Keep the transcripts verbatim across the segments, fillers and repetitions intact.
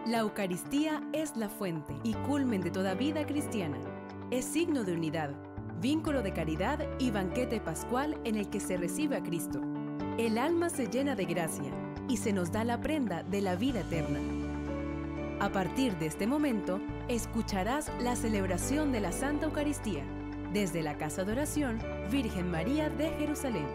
La Eucaristía es la fuente y culmen de toda vida cristiana. Es signo de unidad, vínculo de caridad y banquete pascual en el que se recibe a Cristo. El alma se llena de gracia y se nos da la prenda de la vida eterna. A partir de este momento, escucharás la celebración de la Santa Eucaristía desde la Casa de Oración Virgen María de Jerusalén.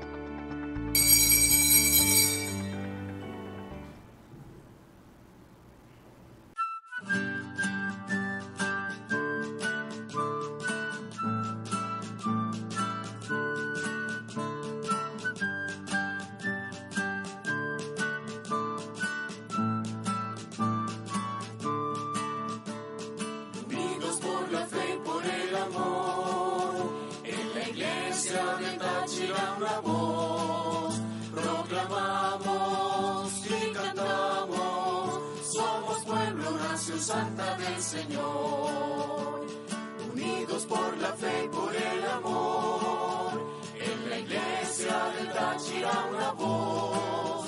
Santa del Señor, unidos por la fe y por el amor, en la iglesia del Táchira una voz,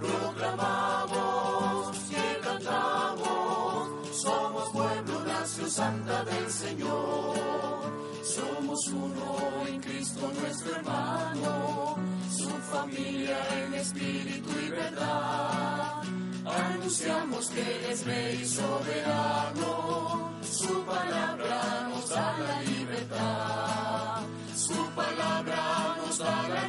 proclamamos y cantamos, somos pueblo, nación santa del Señor, somos uno en Cristo nuestro hermano, su familia en espíritu y verdad. Anunciamos que Él es Rey soberano, su palabra nos da la libertad, su palabra nos da la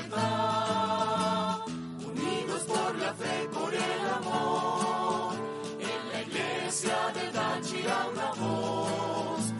libertad. Unidos por la fe y por el amor, en la iglesia de Táchira una voz,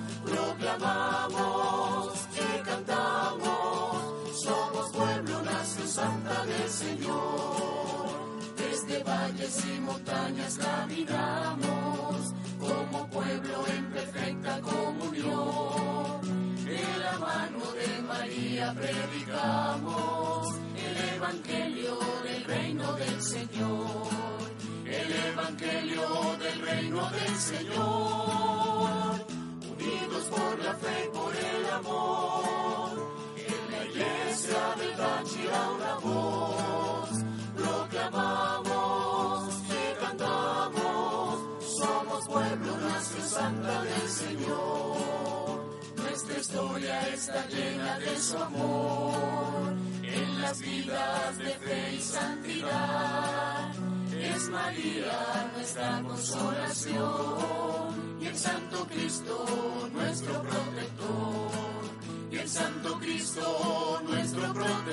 proclamamos y cantamos, somos pueblo, nación santa del Señor. Desde valles y montañas caminamos, como pueblo en perfecta comunión. De la mano de María predicamos el evangelio del reino del Señor. El evangelio del reino del Señor. Unidos por la fe y por el amor, en la iglesia de Táchira una voz, proclamamos y cantamos, somos pueblo, nación santa del Señor. Nuestra historia está llena de su amor, en las vidas de fe y santidad. Es María nuestra consolación, y el Santo Cristo nuestro protector, y el Santo Cristo nuestro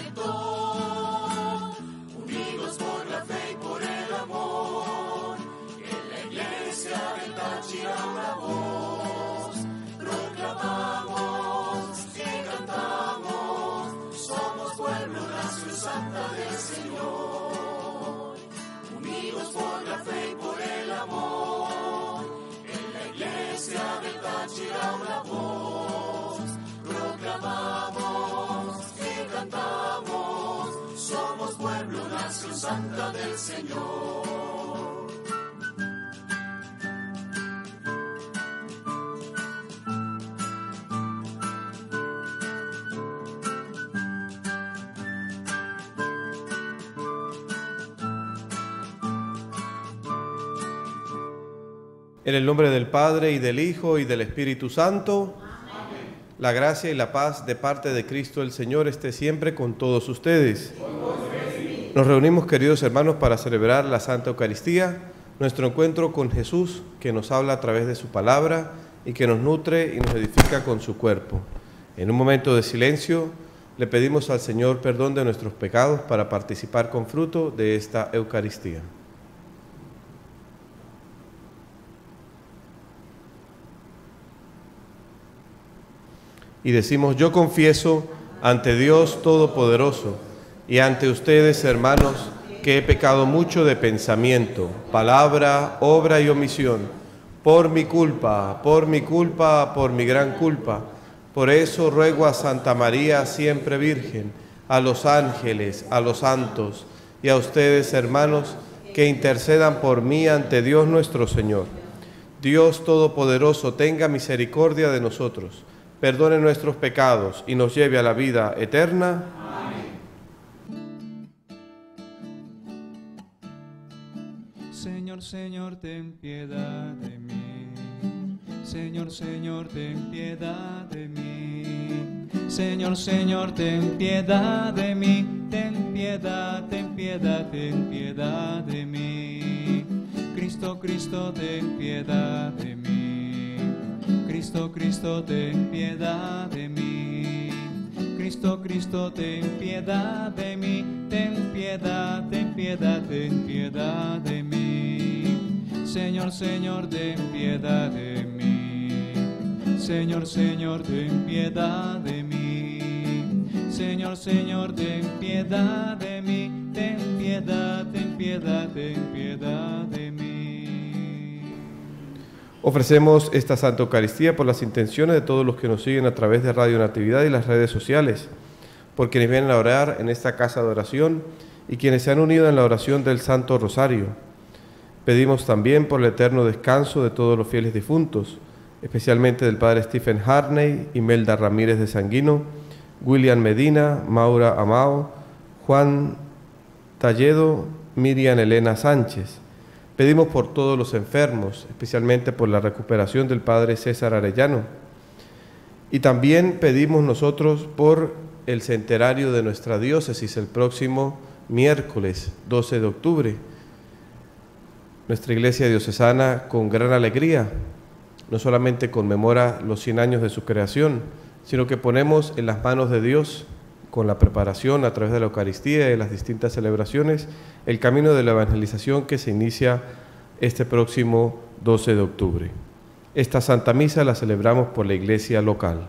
protector. Unidos por la fe y por el amor, en la iglesia del Táchira una voz, proclamamos y cantamos, somos pueblo, nación santa del Señor. Unidos por la fe y por el amor, en la iglesia del Táchira una voz, proclamamos y cantamos, somos pueblo, nación santa del Señor. En el nombre del Padre, y del Hijo, y del Espíritu Santo. Amén. La gracia y la paz de parte de Cristo el Señor esté siempre con todos ustedes. Nos reunimos, queridos hermanos, para celebrar la Santa Eucaristía, nuestro encuentro con Jesús, que nos habla a través de su palabra y que nos nutre y nos edifica con su cuerpo. En un momento de silencio, le pedimos al Señor perdón de nuestros pecados para participar con fruto de esta Eucaristía. Y decimos: yo confieso ante Dios Todopoderoso y ante ustedes, hermanos, que he pecado mucho de pensamiento, palabra, obra y omisión, por mi culpa, por mi culpa, por mi gran culpa. Por eso ruego a Santa María, siempre Virgen, a los ángeles, a los santos y a ustedes, hermanos, que intercedan por mí ante Dios nuestro Señor. Dios Todopoderoso tenga misericordia de nosotros, perdone nuestros pecados y nos lleve a la vida eterna. Señor, Señor, ten piedad de mí. Señor, Señor, ten piedad de mí. Señor, Señor, ten piedad de mí. Ten piedad, ten piedad, ten piedad de mí. Cristo, Cristo, ten piedad de mí. Cristo, Cristo, ten piedad de mí. Cristo, Cristo, ten piedad de mí. Ten piedad, ten piedad, ten piedad de mí. Señor, Señor, ten piedad de mí. Señor, Señor, ten piedad de mí. Señor, Señor, ten piedad de mí. Ten piedad, ten piedad, ten piedad de mí. Ofrecemos esta Santa Eucaristía por las intenciones de todos los que nos siguen a través de Radio Natividad y las redes sociales, por quienes vienen a orar en esta casa de oración y quienes se han unido en la oración del Santo Rosario. Pedimos también por el eterno descanso de todos los fieles difuntos, especialmente del Padre Stephen Harney, Imelda Ramírez de Sanguino, William Medina, Maura Amao, Juan Talledo, Miriam Elena Sánchez. Pedimos por todos los enfermos, especialmente por la recuperación del Padre César Arellano. Y también pedimos nosotros por el centenario de nuestra diócesis el próximo miércoles doce de octubre. Nuestra iglesia diocesana, con gran alegría, no solamente conmemora los cien años de su creación, sino que ponemos en las manos de Dios, con la preparación a través de la Eucaristía y las distintas celebraciones, el camino de la evangelización que se inicia este próximo doce de octubre. Esta Santa Misa la celebramos por la iglesia local.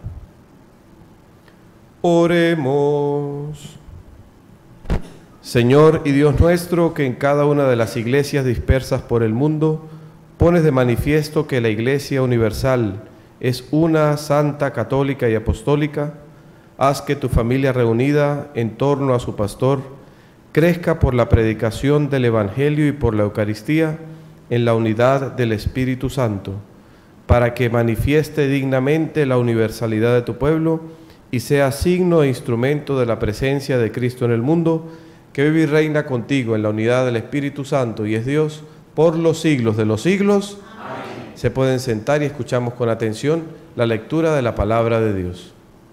Oremos. Señor y Dios nuestro, que en cada una de las iglesias dispersas por el mundo pones de manifiesto que la Iglesia universal es una, santa, católica y apostólica, haz que tu familia reunida en torno a su pastor crezca por la predicación del Evangelio y por la Eucaristía en la unidad del Espíritu Santo, para que manifieste dignamente la universalidad de tu pueblo y sea signo e instrumento de la presencia de Cristo en el mundo, que vive y reina contigo en la unidad del Espíritu Santo y es Dios por los siglos de los siglos. Amén. Se pueden sentar y escuchamos con atención la lectura de la palabra de Dios.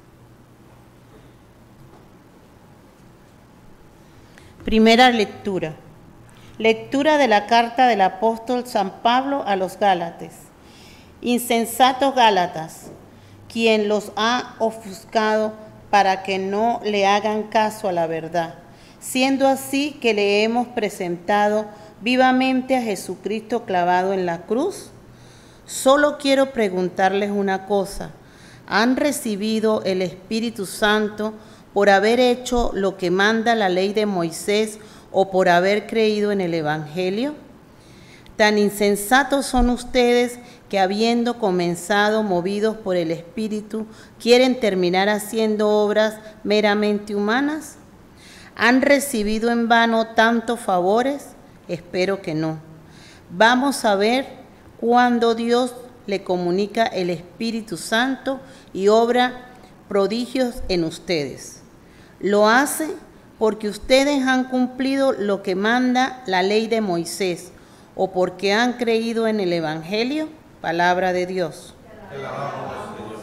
Primera lectura. Lectura de la carta del apóstol San Pablo a los Gálatas. Insensatos Gálatas, quien los ha ofuscado para que no le hagan caso a la verdad, siendo así que le hemos presentado vivamente a Jesucristo clavado en la cruz. Solo quiero preguntarles una cosa: ¿han recibido el Espíritu Santo por haber hecho lo que manda la ley de Moisés o por haber creído en el Evangelio? Tan insensatos son ustedes que, habiendo comenzado movidos por el Espíritu, quieren terminar haciendo obras meramente humanas. ¿Han recibido en vano tantos favores? Espero que no. Vamos a ver cuando Dios le comunica el Espíritu Santo y obra prodigios en ustedes. Lo hace porque ustedes han cumplido lo que manda la ley de Moisés o porque han creído en el Evangelio, palabra de Dios. Te alabamos, Señor.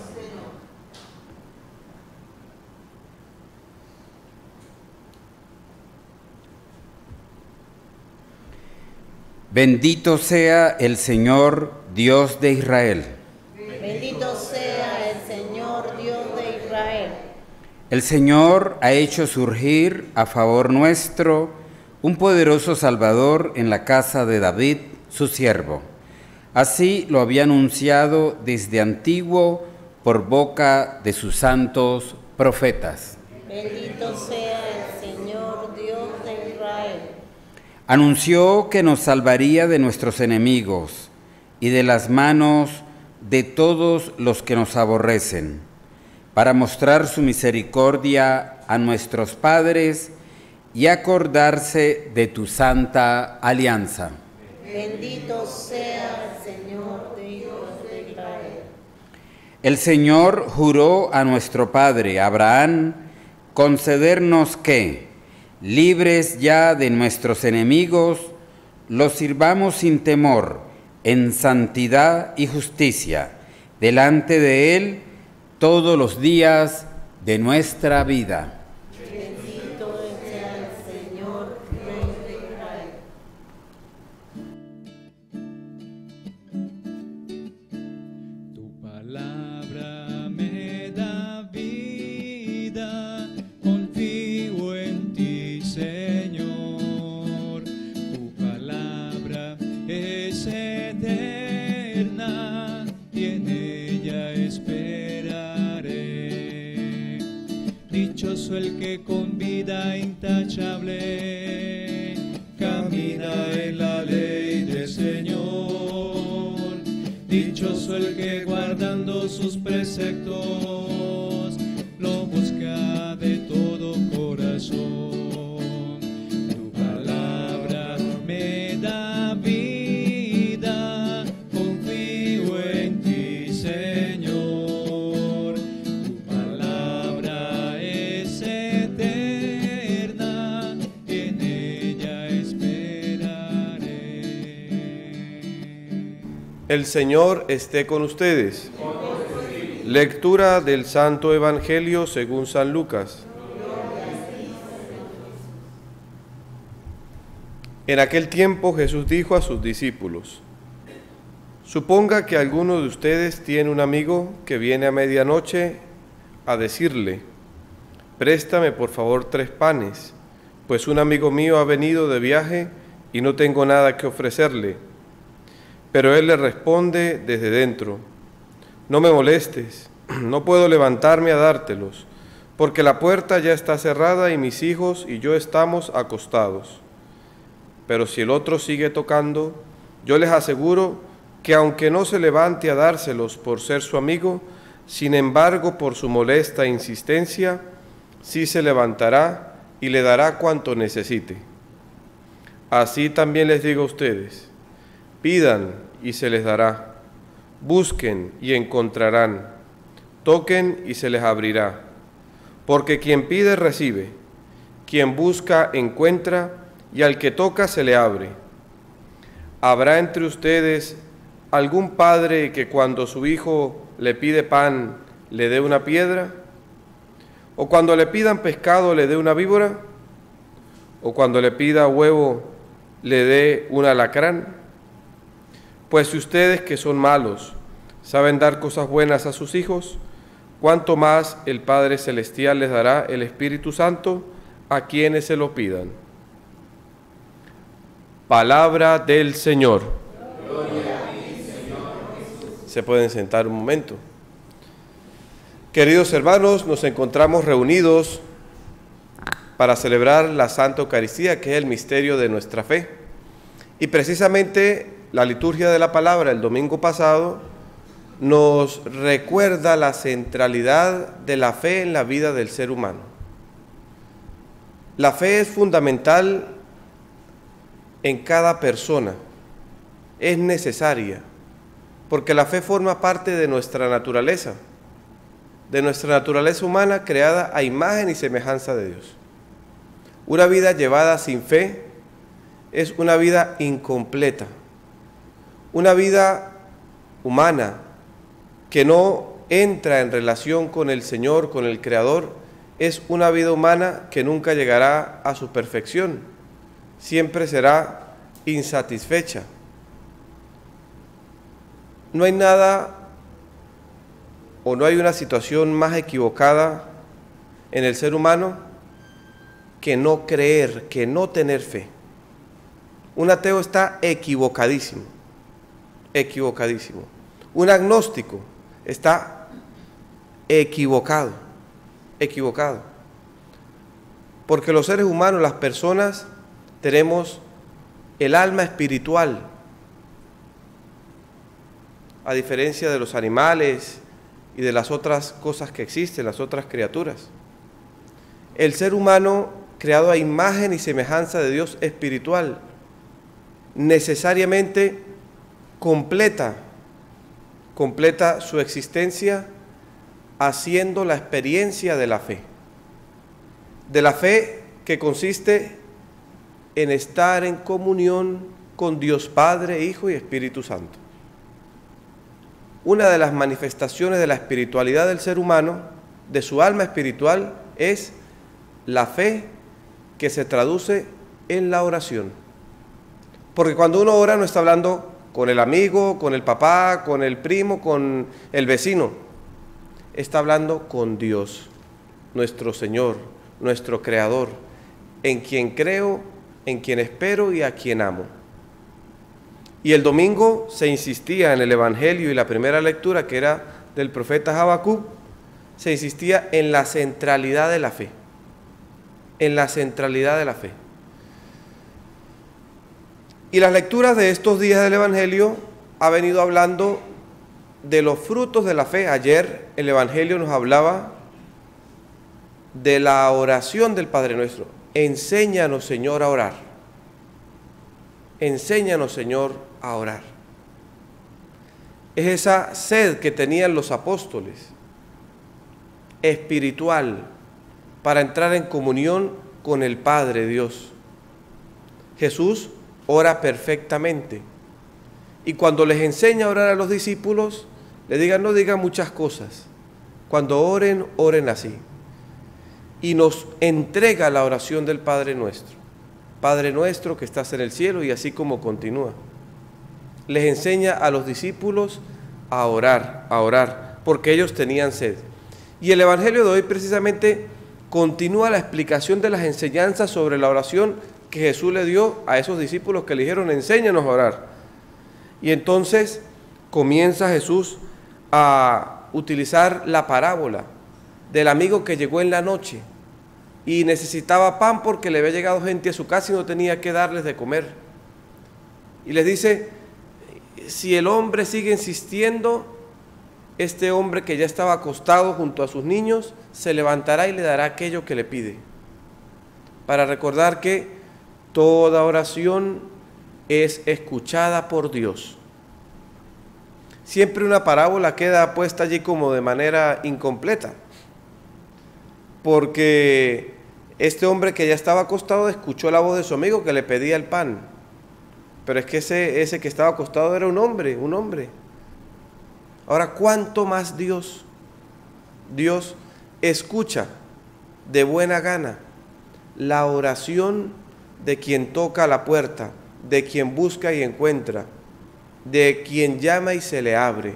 Bendito sea el Señor, Dios de Israel. Bendito sea el Señor, Dios de Israel. El Señor ha hecho surgir a favor nuestro un poderoso Salvador en la casa de David, su siervo. Así lo había anunciado desde antiguo por boca de sus santos profetas. Bendito sea el Señor, Dios de Israel. Anunció que nos salvaría de nuestros enemigos y de las manos de todos los que nos aborrecen, para mostrar su misericordia a nuestros padres y acordarse de tu santa alianza. Bendito sea el Señor, Dios de Israel. El Señor juró a nuestro padre Abraham concedernos que, libres ya de nuestros enemigos, lo sirvamos sin temor, en santidad y justicia, delante de Él todos los días de nuestra vida. Bendito sea el Señor, Rey de Israel. Tu palabra me da vida, confío en ti, Señor. Tu palabra es eterna y en ella esperaré. Dichoso el que con vida intachable camina en la ley del Señor. Dichoso el que guardando sus preceptos lo busca de todo corazón. Tu palabra me da vida, confío en ti, Señor. Tu palabra es eterna, en ella esperaré. El Señor esté con ustedes. Lectura del Santo Evangelio según San Lucas. En aquel tiempo Jesús dijo a sus discípulos: Suponga que alguno de ustedes tiene un amigo que viene a medianoche a decirle: Préstame por favor tres panes, pues un amigo mío ha venido de viaje y no tengo nada que ofrecerle. Pero él le responde desde dentro: No me molestes, no puedo levantarme a dártelos, porque la puerta ya está cerrada y mis hijos y yo estamos acostados. Pero si el otro sigue tocando, yo les aseguro que aunque no se levante a dárselos por ser su amigo, sin embargo por su molesta insistencia, sí se levantará y le dará cuanto necesite. Así también les digo a ustedes: pidan y se les dará, busquen y encontrarán, toquen y se les abrirá. Porque quien pide recibe, quien busca encuentra, y al que toca se le abre. ¿Habrá entre ustedes algún padre que cuando su hijo le pide pan le dé una piedra? ¿O cuando le pidan pescado le dé una víbora? ¿O cuando le pida huevo le dé un alacrán? Pues si ustedes, que son malos, saben dar cosas buenas a sus hijos, ¿cuánto más el Padre Celestial les dará el Espíritu Santo a quienes se lo pidan? Palabra del Señor. Gloria a ti, Señor Jesús. Se pueden sentar un momento. Queridos hermanos, nos encontramos reunidos para celebrar la Santa Eucaristía, que es el misterio de nuestra fe. Y precisamente la liturgia de la palabra el domingo pasado nos recuerda la centralidad de la fe en la vida del ser humano. La fe es fundamental en cada persona, es necesaria, porque la fe forma parte de nuestra naturaleza, de nuestra naturaleza humana creada a imagen y semejanza de Dios. Una vida llevada sin fe es una vida incompleta, una vida humana que no entra en relación con el Señor, con el Creador, es una vida humana que nunca llegará a su perfección, siempre será insatisfecha. No hay nada o no hay una situación más equivocada en el ser humano que no creer, que no tener fe. Un ateo está equivocadísimo, equivocadísimo. Un agnóstico está equivocado, equivocado. Porque los seres humanos, las personas, tenemos el alma espiritual, a diferencia de los animales y de las otras cosas que existen, las otras criaturas. El ser humano, creado a imagen y semejanza de Dios espiritual, necesariamente completa, completa su existencia haciendo la experiencia de la fe. De la fe que consiste en estar en comunión con Dios Padre, Hijo y Espíritu Santo. Una de las manifestaciones de la espiritualidad del ser humano, de su alma espiritual, es la fe que se traduce en la oración. Porque cuando uno ora no está hablando con el amigo, con el papá, con el primo, con el vecino. Está hablando con Dios, nuestro Señor, nuestro Creador, en quien creo, en quien espero y a quien amo. Y el domingo se insistía en el Evangelio y la primera lectura, que era del profeta Habacuc, se insistía en la centralidad de la fe, en la centralidad de la fe. Y las lecturas de estos días del Evangelio ha venido hablando de los frutos de la fe. Ayer el Evangelio nos hablaba de la oración del Padre Nuestro. Enséñanos, Señor, a orar. Enséñanos, Señor, a orar. Es esa sed que tenían los apóstoles, espiritual, para entrar en comunión con el Padre Dios. Jesús ora perfectamente. Y cuando les enseña a orar a los discípulos, le digan, no digan muchas cosas. Cuando oren, oren así. Y nos entrega la oración del Padre Nuestro. Padre nuestro que estás en el cielo, y así como continúa. Les enseña a los discípulos a orar, a orar, porque ellos tenían sed. Y el Evangelio de hoy precisamente continúa la explicación de las enseñanzas sobre la oración que Jesús le dio a esos discípulos que le dijeron, enséñanos a orar. Y entonces comienza Jesús a utilizar la parábola del amigo que llegó en la noche y necesitaba pan porque le había llegado gente a su casa y no tenía que darles de comer. Y les dice, si el hombre sigue insistiendo, este hombre que ya estaba acostado junto a sus niños, se levantará y le dará aquello que le pide. Para recordar que toda oración es escuchada por Dios. Siempre una parábola queda puesta allí como de manera incompleta, porque este hombre que ya estaba acostado escuchó la voz de su amigo que le pedía el pan, pero es que ese, ese que estaba acostado era un hombre, un hombre. Ahora, ¿cuánto más Dios? Dios escucha de buena gana la oración de quien toca la puerta, de quien busca y encuentra, de quien llama y se le abre.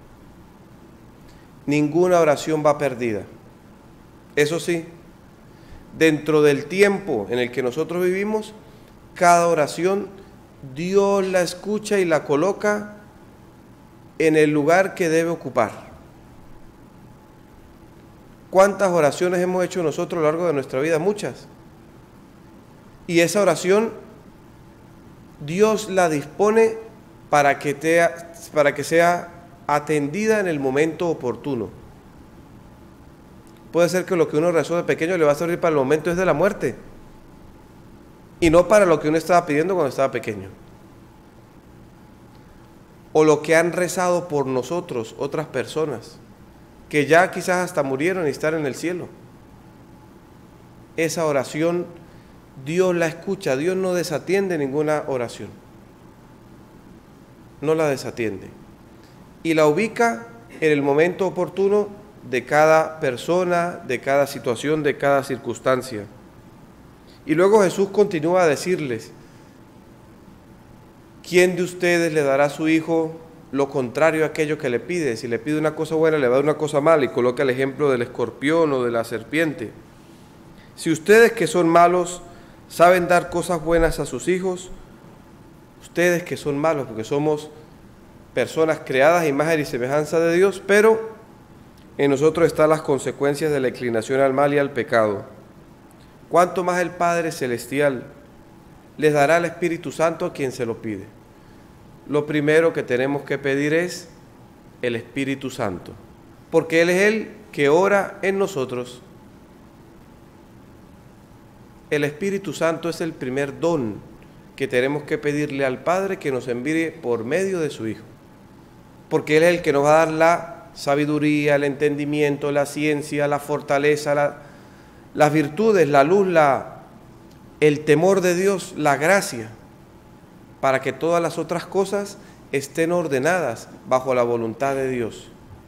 Ninguna oración va perdida. Eso sí, dentro del tiempo en el que nosotros vivimos, cada oración Dios la escucha y la coloca en el lugar que debe ocupar. ¿Cuántas oraciones hemos hecho nosotros a lo largo de nuestra vida? Muchas. Y esa oración Dios la dispone para que, te, para que sea atendida en el momento oportuno. Puede ser que lo que uno rezó de pequeño le va a servir para el momento es de la muerte y no para lo que uno estaba pidiendo cuando estaba pequeño. O lo que han rezado por nosotros otras personas que ya quizás hasta murieron y están en el cielo. Esa oración Dios la escucha, Dios no desatiende ninguna oración. No la desatiende. Y la ubica en el momento oportuno de cada persona, de cada situación, de cada circunstancia. Y luego Jesús continúa a decirles, ¿quién de ustedes le dará a su hijo lo contrario a aquello que le pide? Si le pide una cosa buena, le va a dar una cosa mala, y coloca el ejemplo del escorpión o de la serpiente. Si ustedes que son malos saben dar cosas buenas a sus hijos, ustedes que son malos, porque somos personas creadas a imagen y semejanza de Dios, pero en nosotros están las consecuencias de la inclinación al mal y al pecado. ¿Cuánto más el Padre Celestial les dará el Espíritu Santo a quien se lo pide? Lo primero que tenemos que pedir es el Espíritu Santo, porque Él es el que ora en nosotros. El Espíritu Santo es el primer don que tenemos que pedirle al Padre que nos envíe por medio de su Hijo, porque Él es el que nos va a dar la sabiduría, el entendimiento, la ciencia, la fortaleza, la, las virtudes, la luz, la, el temor de Dios, la gracia. para que todas las otras cosas estén ordenadas bajo la voluntad de Dios.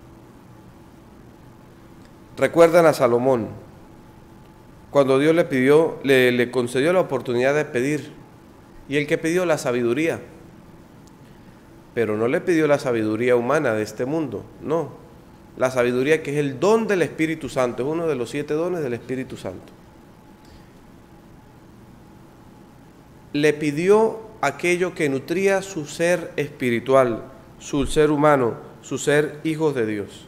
Recuerdan a Salomón, cuando Dios le pidió, le, le concedió la oportunidad de pedir, y el que pidió la sabiduría, pero no le pidió la sabiduría humana de este mundo, no, la sabiduría que es el don del Espíritu Santo, es uno de los siete dones del Espíritu Santo. Le pidió aquello que nutría su ser espiritual, su ser humano, su ser hijos de Dios.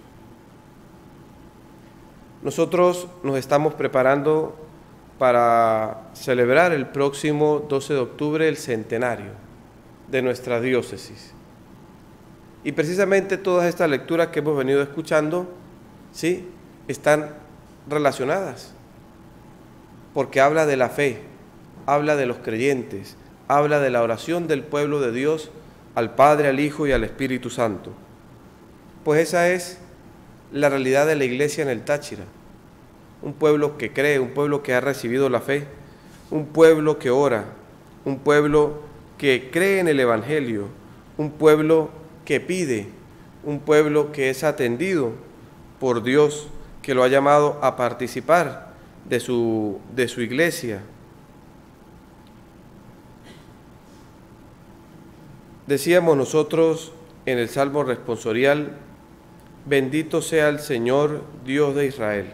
Nosotros nos estamos preparando para celebrar el próximo doce de octubre el centenario de nuestra diócesis. Y precisamente todas estas lecturas que hemos venido escuchando, sí, están relacionadas, porque habla de la fe, habla de los creyentes, habla de la oración del pueblo de Dios al Padre, al Hijo y al Espíritu Santo. Pues esa es la realidad de la iglesia en el Táchira. Un pueblo que cree, un pueblo que ha recibido la fe, un pueblo que ora, un pueblo que cree en el Evangelio, un pueblo que pide, un pueblo que es atendido por Dios, que lo ha llamado a participar de su, de su iglesia. Decíamos nosotros en el Salmo responsorial, bendito sea el Señor, Dios de Israel.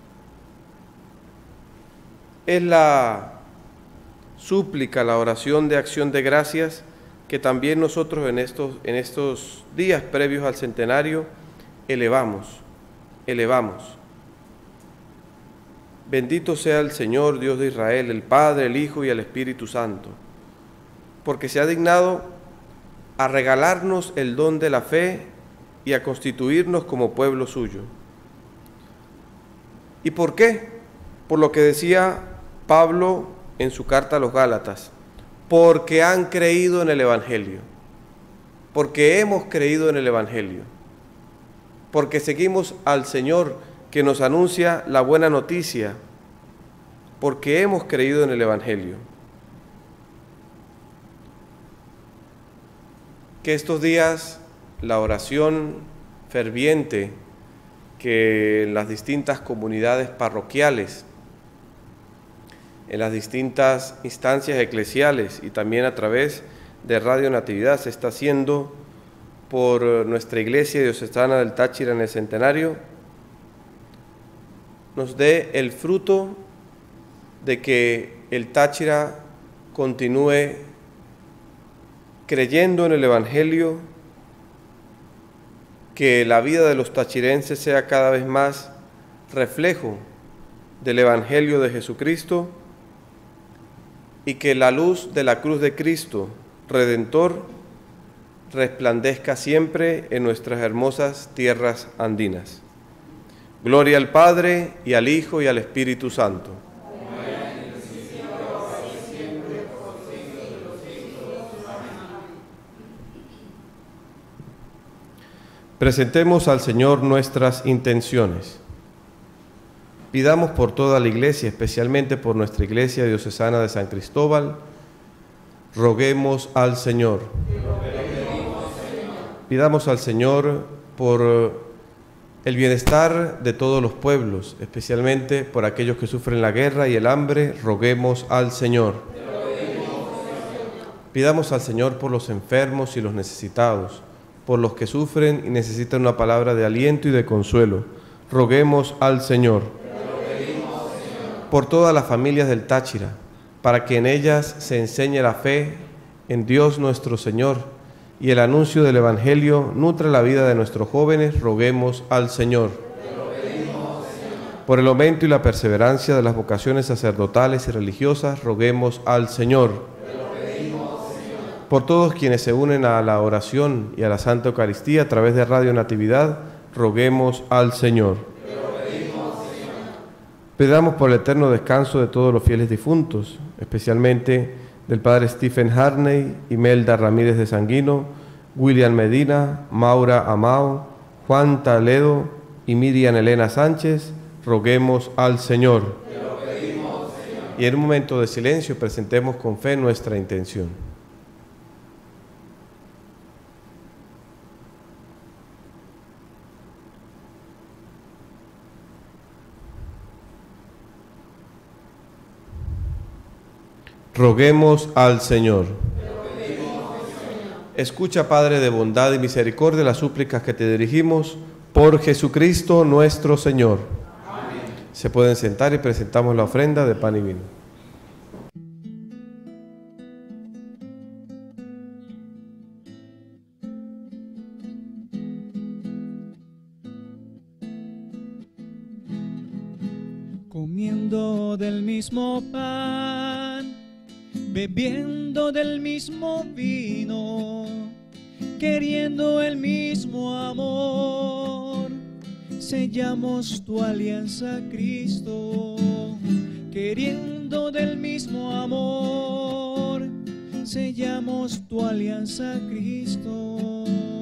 Es la súplica, la oración de acción de gracias que también nosotros en estos, en estos días previos al centenario elevamos, elevamos. Bendito sea el Señor, Dios de Israel, el Padre, el Hijo y el Espíritu Santo, porque se ha dignado a regalarnos el don de la fe y a constituirnos como pueblo suyo. ¿Y por qué? Por lo que decía Pablo en su carta a los Gálatas, porque han creído en el Evangelio, porque hemos creído en el Evangelio, porque seguimos al Señor que nos anuncia la buena noticia, porque hemos creído en el Evangelio. Que estos días la oración ferviente que en las distintas comunidades parroquiales, en las distintas instancias eclesiales y también a través de Radio Natividad se está haciendo por nuestra Iglesia Diocesana del Táchira en el centenario, nos dé el fruto de que el Táchira continúe creyendo en el Evangelio, que la vida de los tachirenses sea cada vez más reflejo del Evangelio de Jesucristo, y que la luz de la cruz de Cristo, Redentor, resplandezca siempre en nuestras hermosas tierras andinas. Gloria al Padre, y al Hijo, y al Espíritu Santo. Presentemos al Señor nuestras intenciones. Pidamos por toda la Iglesia, especialmente por nuestra Iglesia Diocesana de San Cristóbal. Roguemos al Señor. Pidamos al Señor por el bienestar de todos los pueblos, especialmente por aquellos que sufren la guerra y el hambre. Roguemos al Señor. Pidamos al Señor por los enfermos y los necesitados, por los que sufren y necesitan una palabra de aliento y de consuelo. Roguemos al Señor. Por todas las familias del Táchira, para que en ellas se enseñe la fe en Dios nuestro Señor y el anuncio del Evangelio nutra la vida de nuestros jóvenes, roguemos al Señor. Por el aumento y la perseverancia de las vocaciones sacerdotales y religiosas, roguemos al Señor. Por todos quienes se unen a la oración y a la Santa Eucaristía a través de Radio Natividad, roguemos al Señor. Pedamos por el eterno descanso de todos los fieles difuntos, especialmente del Padre Stephen Harney, Imelda Ramírez de Sanguino, William Medina, Maura Amao, Juan Taledo y Miriam Elena Sánchez. Roguemos al Señor. Te lo pedimos, Señor. Y en un momento de silencio presentemos con fe nuestra intención. Roguemos al Señor. Escucha, Padre de bondad y misericordia, las súplicas que te dirigimos por Jesucristo nuestro Señor. Amén. Se pueden sentar y presentamos la ofrenda de pan y vino. Comiendo del mismo pan, bebiendo del mismo vino, queriendo el mismo amor, sellamos tu alianza, Cristo. Queriendo del mismo amor, sellamos tu alianza, Cristo.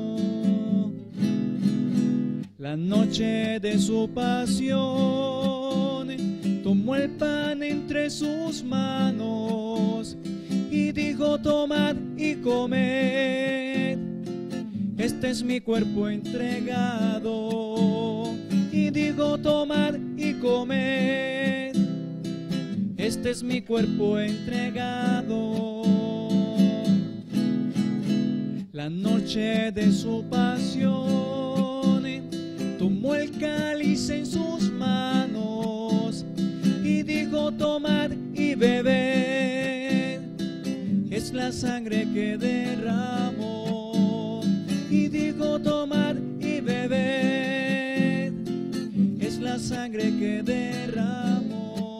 La noche de su pasión, tomó el pan entre sus manos y dijo: tomad y comed, este es mi cuerpo entregado. Y dijo: tomad y comed, este es mi cuerpo entregado. La noche de su pasión, tomó el cáliz en sus manos y dijo: tomad y bebed, es la sangre que derramó. Y dijo: tomad y bebed, es la sangre que derramó.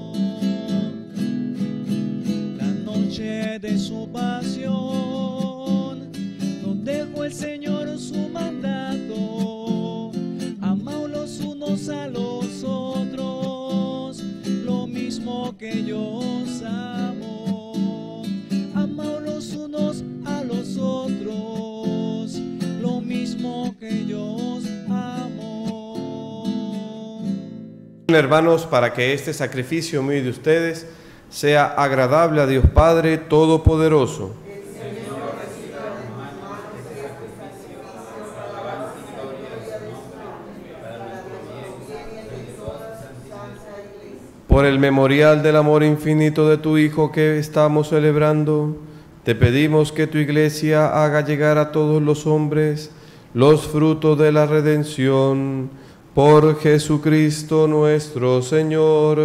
La noche de su pasión, nos dejó el Señor su mandato: amaos los unos a los otros, lo mismo que yo os amo. Amaos los unos a los otros, lo mismo que yo os amo. Hermanos, para que este sacrificio mío y de ustedes sea agradable a Dios Padre Todopoderoso. Por el memorial del amor infinito de tu Hijo que estamos celebrando, te pedimos que tu Iglesia haga llegar a todos los hombres los frutos de la redención por Jesucristo nuestro Señor.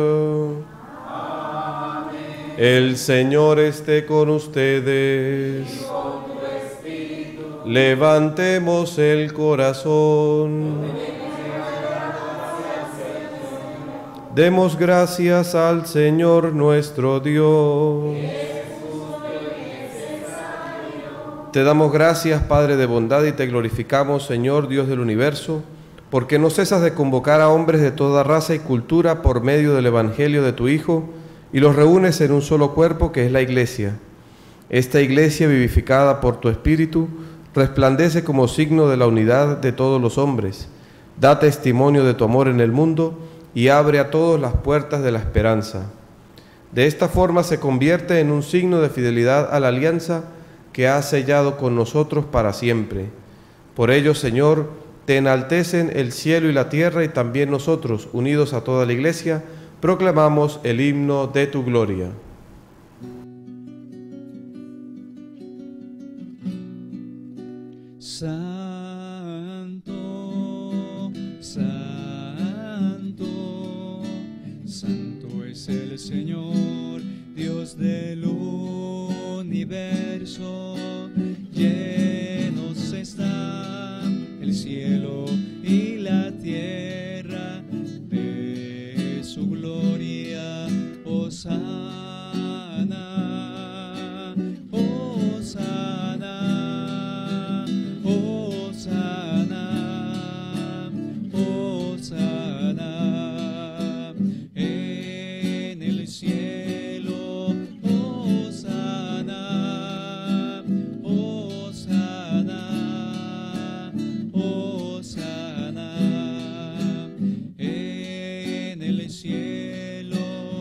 Amén. El Señor esté con ustedes. Y con tu espíritu. Levantemos el corazón. Demos gracias al Señor nuestro Dios. Te damos gracias, Padre de bondad, y te glorificamos, Señor Dios del universo, porque no cesas de convocar a hombres de toda raza y cultura por medio del Evangelio de tu Hijo, y los reúnes en un solo cuerpo que es la Iglesia. Esta Iglesia, vivificada por tu Espíritu, resplandece como signo de la unidad de todos los hombres. Da testimonio de tu amor en el mundo y abre a todos las puertas de la esperanza. De esta forma se convierte en un signo de fidelidad a la alianza que has sellado con nosotros para siempre. Por ello, Señor, te enaltecen el cielo y la tierra, y también nosotros, unidos a toda la Iglesia, proclamamos el himno de tu gloria. Santo, santo, santo es el Señor, Dios del universo. Llenos están el cielo y la tierra de su gloria. Hosana, hosana, hosana, hosana en el cielo. Hosana, hosana, hosana en el cielo.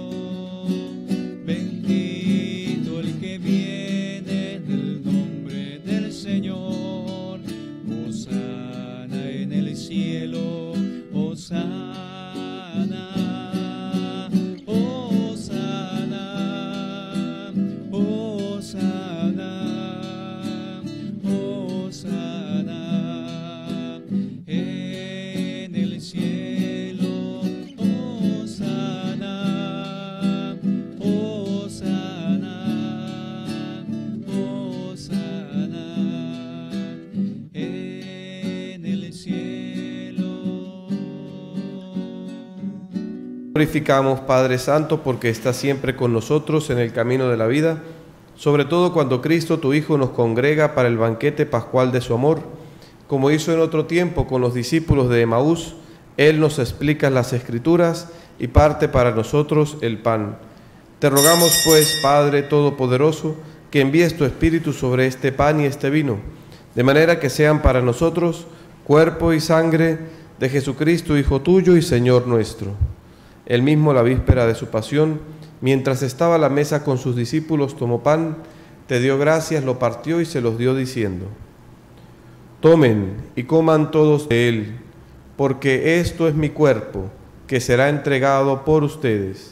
Bendito el que viene en el nombre del Señor. Hosana en el cielo. Hosana, hosana, Glorificamos, Padre Santo, porque estás siempre con nosotros en el camino de la vida, sobre todo cuando Cristo, tu Hijo, nos congrega para el banquete pascual de su amor. Como hizo en otro tiempo con los discípulos de Emaús, Él nos explica las Escrituras y parte para nosotros el pan. Te rogamos, pues, Padre Todopoderoso, que envíes tu Espíritu sobre este pan y este vino, de manera que sean para nosotros cuerpo y sangre de Jesucristo, Hijo tuyo y Señor nuestro. Él mismo, la víspera de su pasión, mientras estaba a la mesa con sus discípulos, tomó pan, te dio gracias, lo partió y se los dio diciendo: tomen y coman todos de él, porque esto es mi cuerpo, que será entregado por ustedes.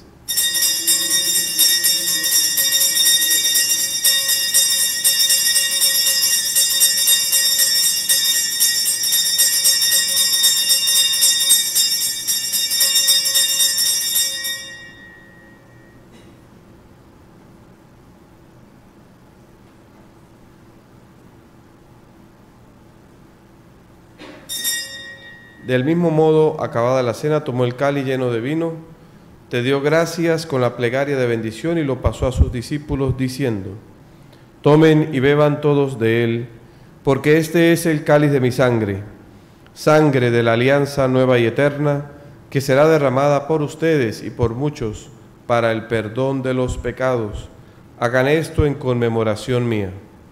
Del mismo modo, acabada la cena, tomó el cáliz lleno de vino, te dio gracias con la plegaria de bendición y lo pasó a sus discípulos diciendo: tomen y beban todos de él, porque este es el cáliz de mi sangre, sangre de la alianza nueva y eterna, que será derramada por ustedes y por muchos para el perdón de los pecados. Hagan esto en conmemoración mía.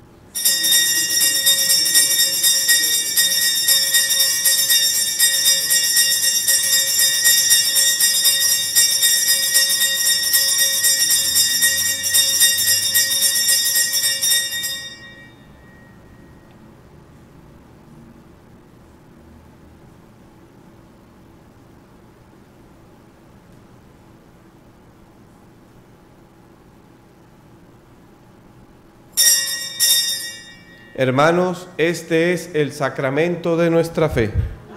Hermanos, este es el sacramento de nuestra fe.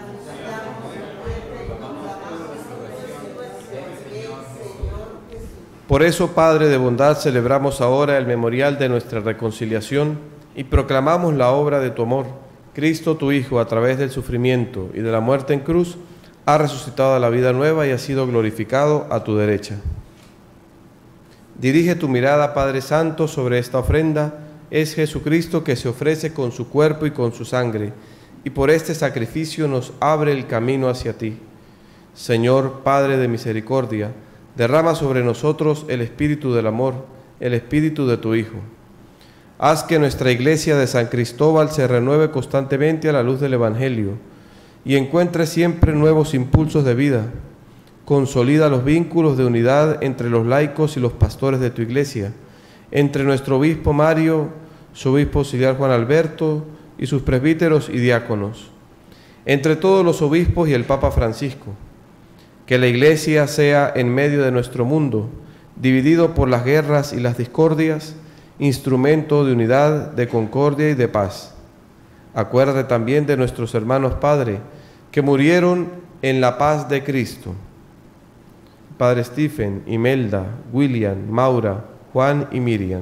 Por eso, Padre de bondad, celebramos ahora el memorial de nuestra reconciliación y proclamamos la obra de tu amor. Cristo, tu Hijo, a través del sufrimiento y de la muerte en cruz, ha resucitado a la vida nueva y ha sido glorificado a tu derecha. Dirige tu mirada, Padre Santo, sobre esta ofrenda. Es Jesucristo que se ofrece con su cuerpo y con su sangre, y por este sacrificio nos abre el camino hacia ti. Señor, Padre de misericordia, derrama sobre nosotros el espíritu del amor, el espíritu de tu Hijo. Haz que nuestra iglesia de San Cristóbal se renueve constantemente a la luz del Evangelio y encuentre siempre nuevos impulsos de vida. Consolida los vínculos de unidad entre los laicos y los pastores de tu iglesia, entre nuestro obispo Mario, su obispo auxiliar Juan Alberto y sus presbíteros y diáconos, entre todos los obispos y el Papa Francisco. Que la Iglesia sea en medio de nuestro mundo, dividido por las guerras y las discordias, instrumento de unidad, de concordia y de paz. Acuérdate también de nuestros hermanos, Padre, que murieron en la paz de Cristo. Padre Stephen, Imelda, William, Maura, Juan y Miriam.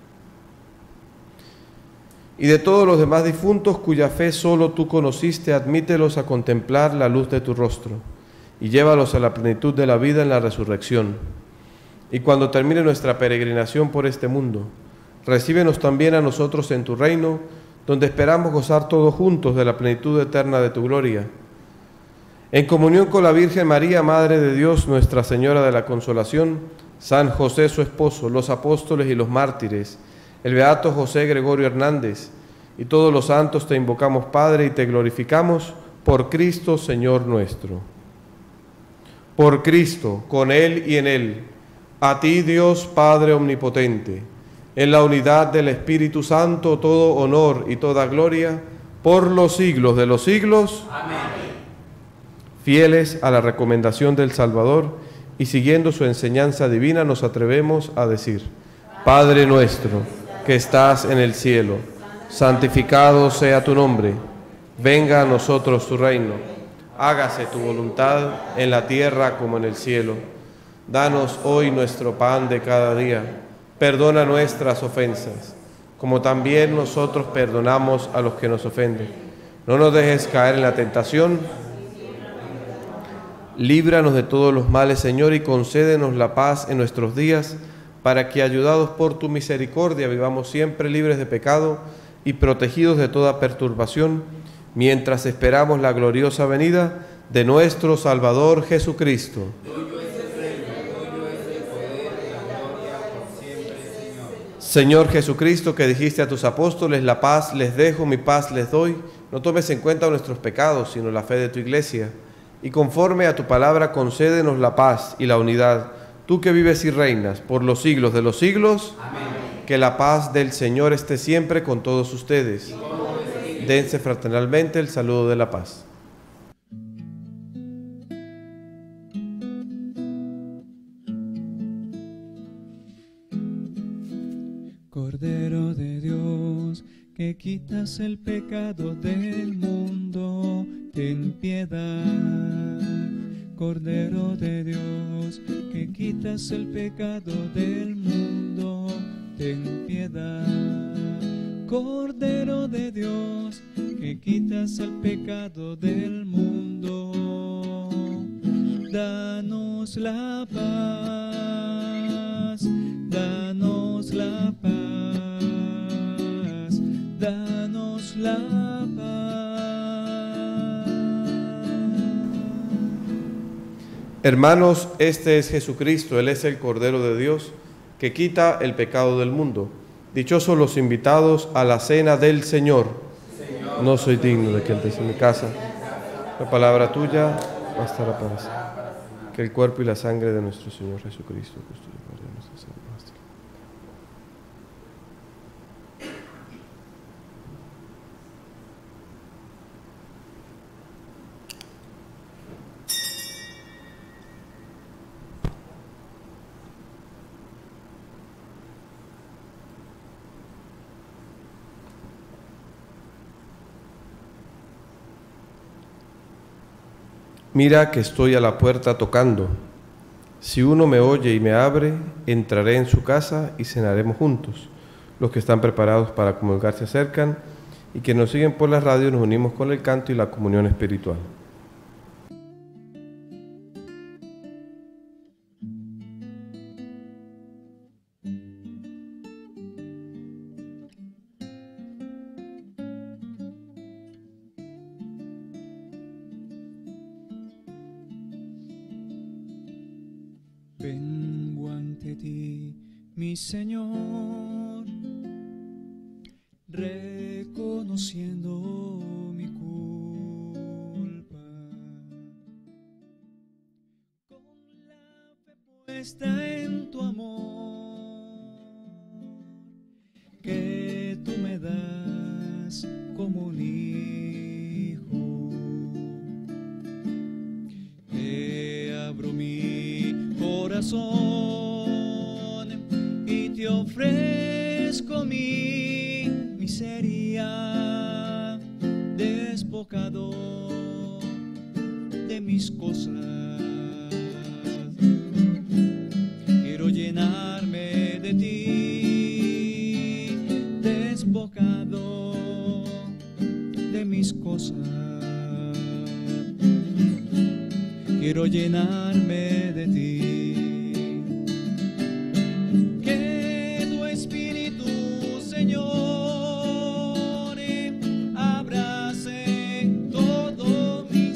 Y de todos los demás difuntos cuya fe solo tú conociste, admítelos a contemplar la luz de tu rostro y llévalos a la plenitud de la vida en la resurrección. Y cuando termine nuestra peregrinación por este mundo, recíbenos también a nosotros en tu reino, donde esperamos gozar todos juntos de la plenitud eterna de tu gloria. En comunión con la Virgen María, Madre de Dios, Nuestra Señora de la Consolación, San José su esposo, los apóstoles y los mártires, el beato José Gregorio Hernández, y todos los santos te invocamos, Padre, y te glorificamos por Cristo, Señor nuestro. Por Cristo, con Él y en Él, a ti, Dios Padre omnipotente, en la unidad del Espíritu Santo, todo honor y toda gloria, por los siglos de los siglos. Amén. Fieles a la recomendación del Salvador, y siguiendo su enseñanza divina, nos atrevemos a decir: Padre nuestro, que estás en el cielo, santificado sea tu nombre. Venga a nosotros tu reino. Hágase tu voluntad en la tierra como en el cielo. Danos hoy nuestro pan de cada día. Perdona nuestras ofensas, como también nosotros perdonamos a los que nos ofenden. No nos dejes caer en la tentación Líbranos de todos los males, Señor, y concédenos la paz en nuestros días, para que, ayudados por tu misericordia, vivamos siempre libres de pecado y protegidos de toda perturbación, mientras esperamos la gloriosa venida de nuestro Salvador Jesucristo. Señor Jesucristo, que dijiste a tus apóstoles, la paz les dejo, mi paz les doy, no tomes en cuenta nuestros pecados, sino la fe de tu Iglesia, y conforme a tu palabra concédenos la paz y la unidad, tú que vives y reinas por los siglos de los siglos. Amén. Que la paz del Señor esté siempre con todos ustedes. Dense fraternalmente el saludo de la paz. Cordero de Dios, que quitas el pecado del mundo, ten piedad. Cordero de Dios, que quitas el pecado del mundo, ten piedad. Cordero de Dios, que quitas el pecado del mundo, danos la paz, danos la paz, danos la paz. Hermanos, este es Jesucristo, Él es el Cordero de Dios, que quita el pecado del mundo. Dichosos los invitados a la cena del Señor. Señor, no soy digno de que entres en mi casa. La palabra tuya bastará para sí. Que el cuerpo y la sangre de nuestro Señor Jesucristo custodie nuestra salud. Mira que estoy a la puerta tocando. Si uno me oye y me abre, entraré en su casa y cenaremos juntos. Los que están preparados para comulgar se acercan, y que nos siguen por la radio nos unimos con el canto y la comunión espiritual. Vengo ante ti, mi Señor, reconociendo mi culpa. Con la fe puesta en tu amor, que tú me das como un hijo. Te abro mi corazón y te ofrezco mi miseria, despojado de mis cosas. Quiero llenarme de ti, despojado de mis cosas. Quiero llenarme de ti. Que tu Espíritu, Señor, abrace todo mi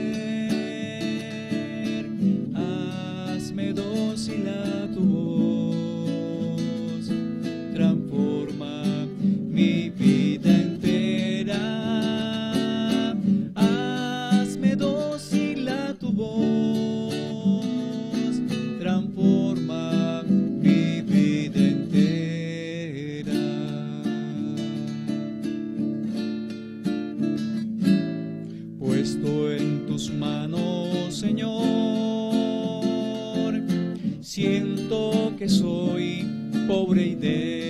ser. Hazme dócil a tu voz, transforma mi vida entera. Hazme dócil a tu voz, transforma mi vida entera. Puesto en tus manos, Señor, siento que soy pobre y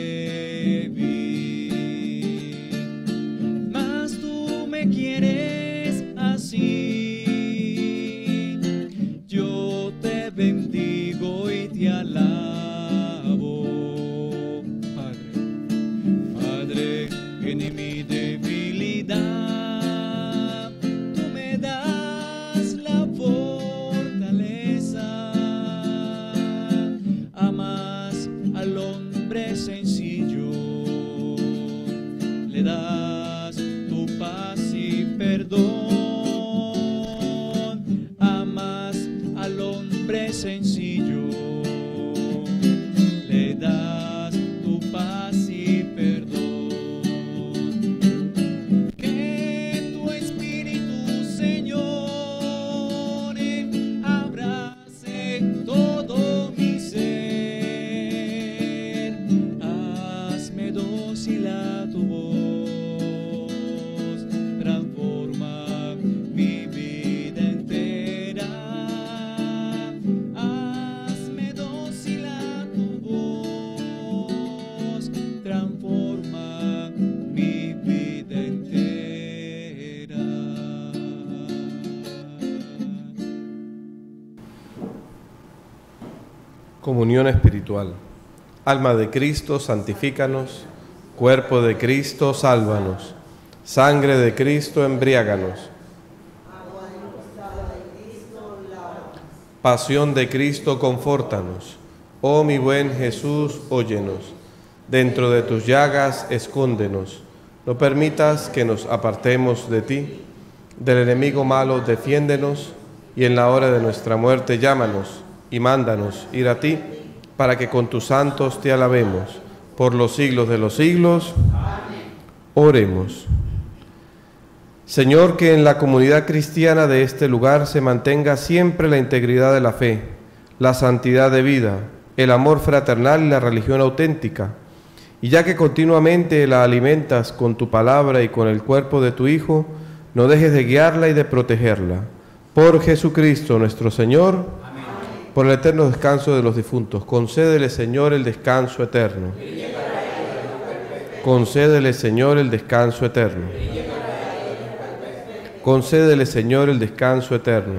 débil, mas tú me quieres así. Yo te bendigo y te alabo, Padre. Padre, en mi debilidad tú me das la fortaleza. perdón. Amas al hombre sencillo, le das tu paz y perdón. Que tu Espíritu, Señor, abrace todo mi ser. Hazme dócil a tu voz, transforma mi vida entera. Hazme dócil a tu voz, transforma mi vida entera. Comunión espiritual. Alma de Cristo, santifícanos. Cuerpo de Cristo, sálvanos. Sangre de Cristo, embriáganos. Pasión de Cristo, confórtanos. Oh mi buen Jesús, óyenos. Dentro de tus llagas, escóndenos. No permitas que nos apartemos de ti. Del enemigo malo, defiéndenos. Y en la hora de nuestra muerte, llámanos y mándanos ir a ti, para que con tus santos te alabemos. Por los siglos de los siglos. Amén. Oremos. Señor, que en la comunidad cristiana de este lugar se mantenga siempre la integridad de la fe, la santidad de vida, el amor fraternal y la religión auténtica. Y ya que continuamente la alimentas con tu palabra y con el cuerpo de tu Hijo, no dejes de guiarla y de protegerla. Por Jesucristo nuestro Señor. Amén. Por el eterno descanso de los difuntos, concédele, Señor, el descanso eterno. Concédele, Señor, el descanso eterno. Concédele, Señor, el descanso eterno.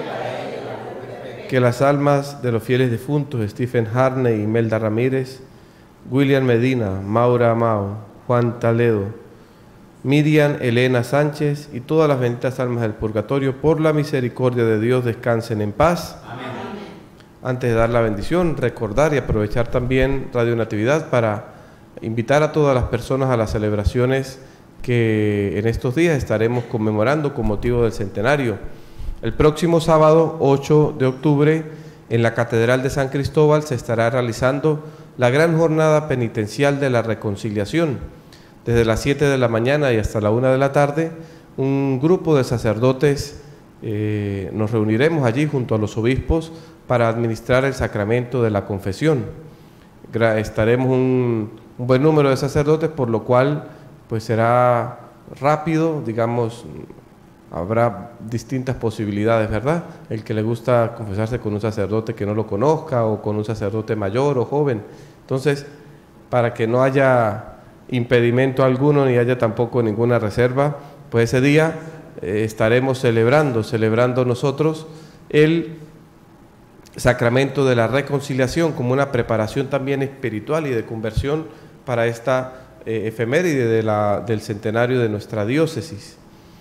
Que las almas de los fieles difuntos, Stephen Harney y Imelda Ramírez, William Medina, Maura Amao, Juan Taledo, Miriam Elena Sánchez y todas las benditas almas del purgatorio, por la misericordia de Dios, descansen en paz. Amén. Antes de dar la bendición, recordar y aprovechar también Radio Natividad para invitar a todas las personas a las celebraciones que en estos días estaremos conmemorando con motivo del centenario. El próximo sábado, ocho de octubre, en la Catedral de San Cristóbal se estará realizando la gran jornada penitencial de la reconciliación. Desde las siete de la mañana y hasta la una de la tarde, un grupo de sacerdotes eh, nos reuniremos allí junto a los obispos para administrar el sacramento de la confesión. Gra- estaremos un, un buen número de sacerdotes, por lo cual pues será rápido, digamos, habrá distintas posibilidades, ¿verdad? El que le gusta confesarse con un sacerdote que no lo conozca, o con un sacerdote mayor o joven. Entonces, para que no haya impedimento alguno, ni haya tampoco ninguna reserva, pues ese día eh, estaremos celebrando, celebrando nosotros el sacramento de la reconciliación como una preparación también espiritual y de conversión para esta eh, efeméride de la, del centenario de nuestra diócesis.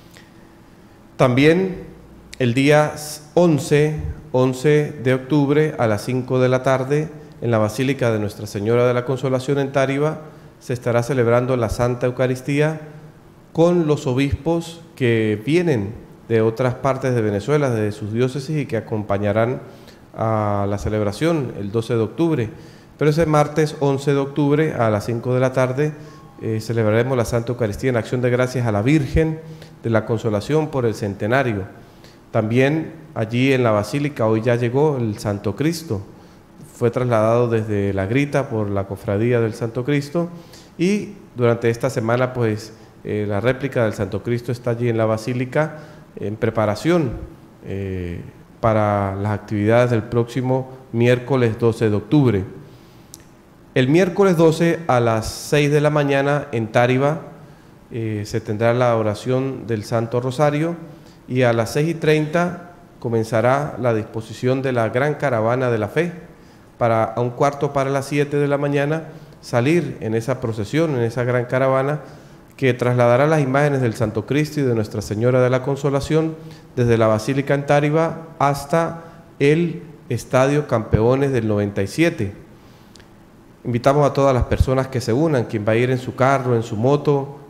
También el día once de octubre a las cinco de la tarde en la Basílica de Nuestra Señora de la Consolación en Táriba se estará celebrando la Santa Eucaristía con los obispos que vienen de otras partes de Venezuela, de sus diócesis, y que acompañarán a la celebración el doce de octubre. Pero ese martes once de octubre a las cinco de la tarde eh, celebraremos la Santa Eucaristía en acción de gracias a la Virgen de la Consolación por el centenario. También allí en la Basílica hoy ya llegó el Santo Cristo, fue trasladado desde La Grita por la Cofradía del Santo Cristo, y durante esta semana pues eh, la réplica del Santo Cristo está allí en la Basílica en preparación eh, para las actividades del próximo miércoles doce de octubre. El miércoles doce a las seis de la mañana en Táriba eh, se tendrá la oración del Santo Rosario, y a las seis y treinta comenzará la disposición de la gran caravana de la fe, para a un cuarto para las siete de la mañana salir en esa procesión, en esa gran caravana que trasladará las imágenes del Santo Cristo y de Nuestra Señora de la Consolación desde la Basílica en Táriba hasta el Estadio Campeones del noventa y siete. Invitamos a todas las personas que se unan, quien va a ir en su carro, en su moto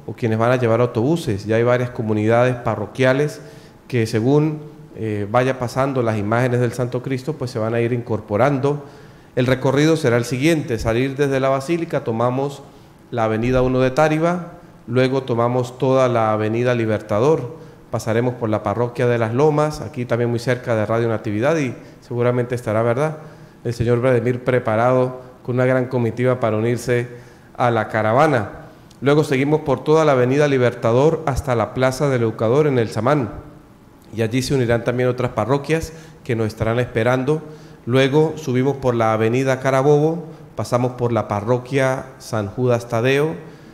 o quienes van a llevar autobuses. Ya hay varias comunidades parroquiales que según eh, vaya pasando las imágenes del Santo Cristo, pues se van a ir incorporando. El recorrido será el siguiente: salir desde la Basílica, tomamos la avenida uno de Táriba, luego tomamos toda la avenida Libertador, pasaremos por la parroquia de Las Lomas, aquí también muy cerca de Radio Natividad, y seguramente estará, ¿verdad?, el señor Vladimir preparado con una gran comitiva para unirse a la caravana. Luego seguimos por toda la avenida Libertador hasta la Plaza del Educador en el Samán, y allí se unirán también otras parroquias que nos estarán esperando. Luego subimos por la avenida Carabobo, pasamos por la parroquia San Judas Tadeo,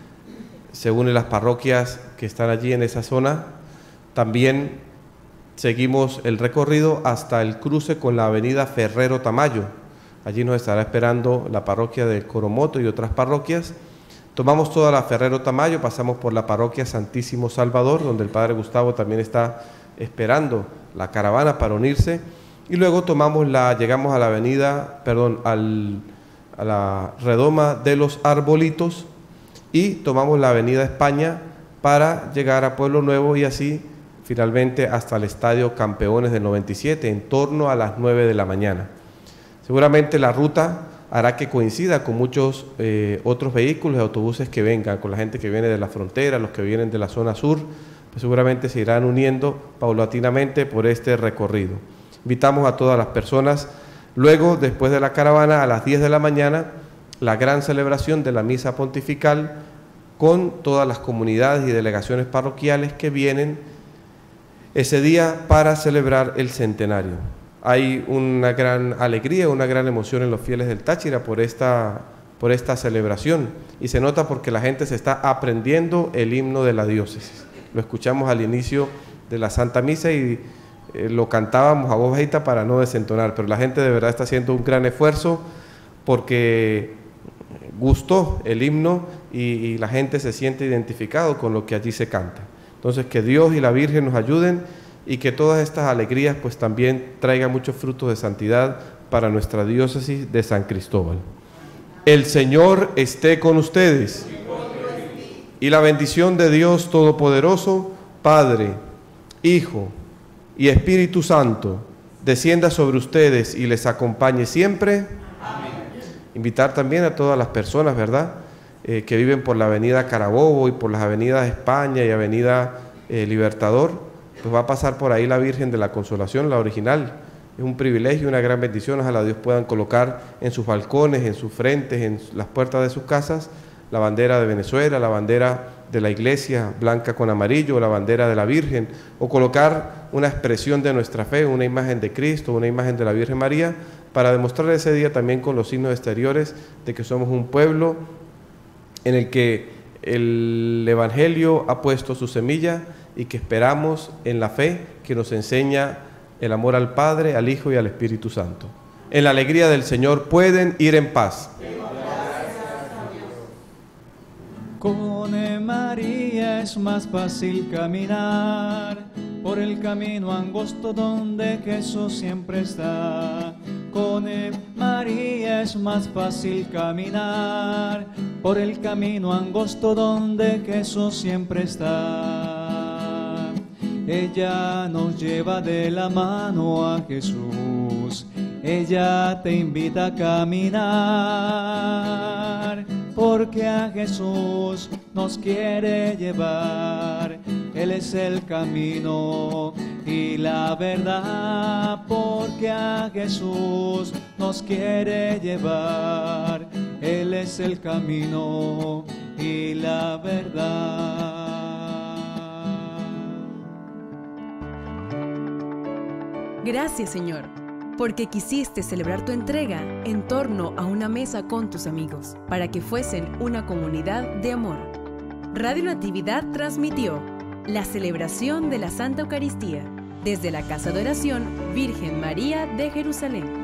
se unen las parroquias que están allí en esa zona. También seguimos el recorrido hasta el cruce con la avenida Ferrero Tamayo. Allí nos estará esperando la parroquia de Coromoto y otras parroquias. Tomamos toda la Ferrero Tamayo, pasamos por la parroquia Santísimo Salvador, donde el Padre Gustavo también está esperando la caravana para unirse. Y luego tomamos la, llegamos a la avenida, perdón, al, a la redoma de los Arbolitos, y tomamos la avenida España para llegar a Pueblo Nuevo y así finalmente hasta el Estadio Campeones del noventa y siete, en torno a las nueve de la mañana. Seguramente la ruta hará que coincida con muchos eh, otros vehículos y autobuses que vengan, con la gente que viene de la frontera, los que vienen de la zona sur, pues seguramente se irán uniendo paulatinamente por este recorrido. Invitamos a todas las personas. Luego, después de la caravana, a las diez de la mañana, la gran celebración de la misa pontifical con todas las comunidades y delegaciones parroquiales que vienen ese día para celebrar el centenario. Hay una gran alegría, una gran emoción en los fieles del Táchira por esta, por esta celebración, y se nota porque la gente se está aprendiendo el himno de la diócesis. Lo escuchamos al inicio de la Santa Misa y eh, lo cantábamos a voz bajita para no desentonar, pero la gente de verdad está haciendo un gran esfuerzo porque gustó el himno y, y la gente se siente identificado con lo que allí se canta. Entonces, que Dios y la Virgen nos ayuden y que todas estas alegrías pues también traigan muchos frutos de santidad para nuestra diócesis de San Cristóbal. El Señor esté con ustedes, y la bendición de Dios Todopoderoso, Padre, Hijo y Espíritu Santo, descienda sobre ustedes y les acompañe siempre. Amén. Invitar también a todas las personas, ¿verdad?, eh, que viven por la avenida Carabobo y por las avenidas España y avenida eh, Libertador, pues va a pasar por ahí la Virgen de la Consolación, la original. Es un privilegio, una gran bendición. Ojalá Dios puedan colocar en sus balcones, en sus frentes, en las puertas de sus casas, la bandera de Venezuela, la bandera de la iglesia blanca con amarillo, la bandera de la Virgen, o colocar una expresión de nuestra fe, una imagen de Cristo, una imagen de la Virgen María, para demostrar ese día también con los signos exteriores de que somos un pueblo en el que el Evangelio ha puesto su semilla y que esperamos en la fe que nos enseña el amor al Padre, al Hijo y al Espíritu Santo. En la alegría del Señor pueden ir en paz. Con María es más fácil caminar por el camino angosto donde Jesús siempre está. Con María es más fácil caminar por el camino angosto donde Jesús siempre está. Ella nos lleva de la mano a Jesús, ella te invita a caminar, porque a Jesús nos quiere llevar. Él es el camino y la verdad, porque a Jesús nos quiere llevar. Él es el camino y la verdad. Gracias, Señor, porque quisiste celebrar tu entrega en torno a una mesa con tus amigos, para que fuesen una comunidad de amor. Radio Natividad transmitió la celebración de la Santa Eucaristía desde la Casa de Oración Virgen María de Jerusalén.